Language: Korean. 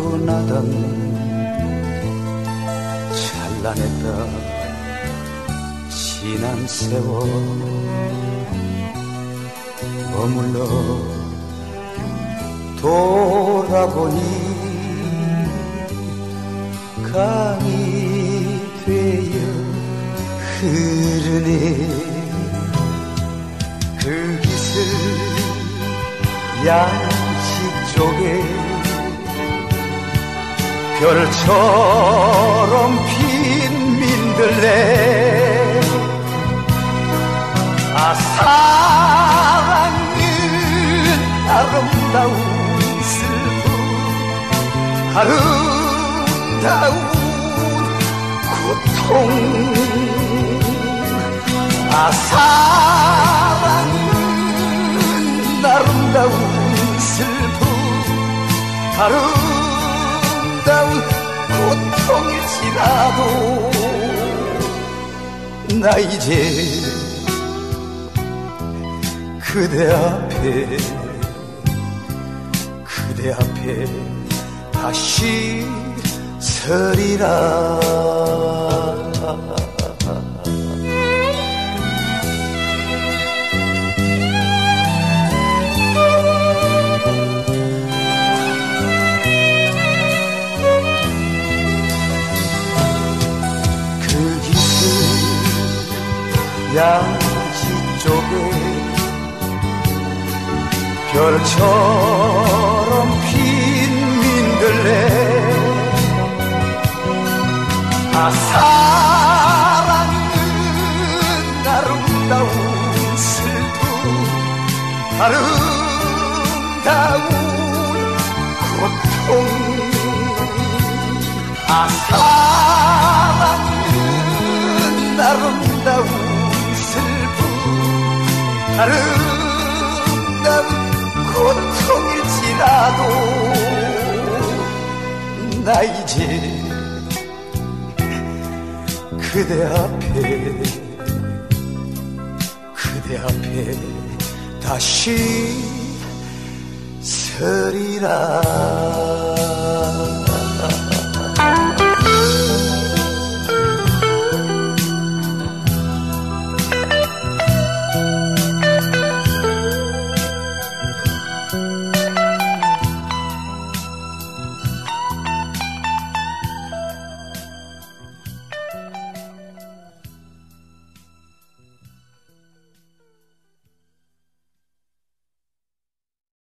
나던 찬란했던 지난 세월 머물러 돌아보니 강이 되어 흐르네. 그 깃을 양식 쪽에 별처럼 핀 민들레. 아, 사랑은 아름다운 슬픔, 아름다운 고통. 아, 사랑은 아름다운 슬픔, 아름다운 고통일지라도 나 이제 그대 앞에 다시 서리라. 그 깃을 양지 쪽에 별처럼 핀 민들레. 아, 사랑은 아름다운 슬픔, 아름다운 고통. 아, 사랑은 아름다운 슬픔, 아름다운 고통일지라도 나 이제 그대 앞에 다시 서리라.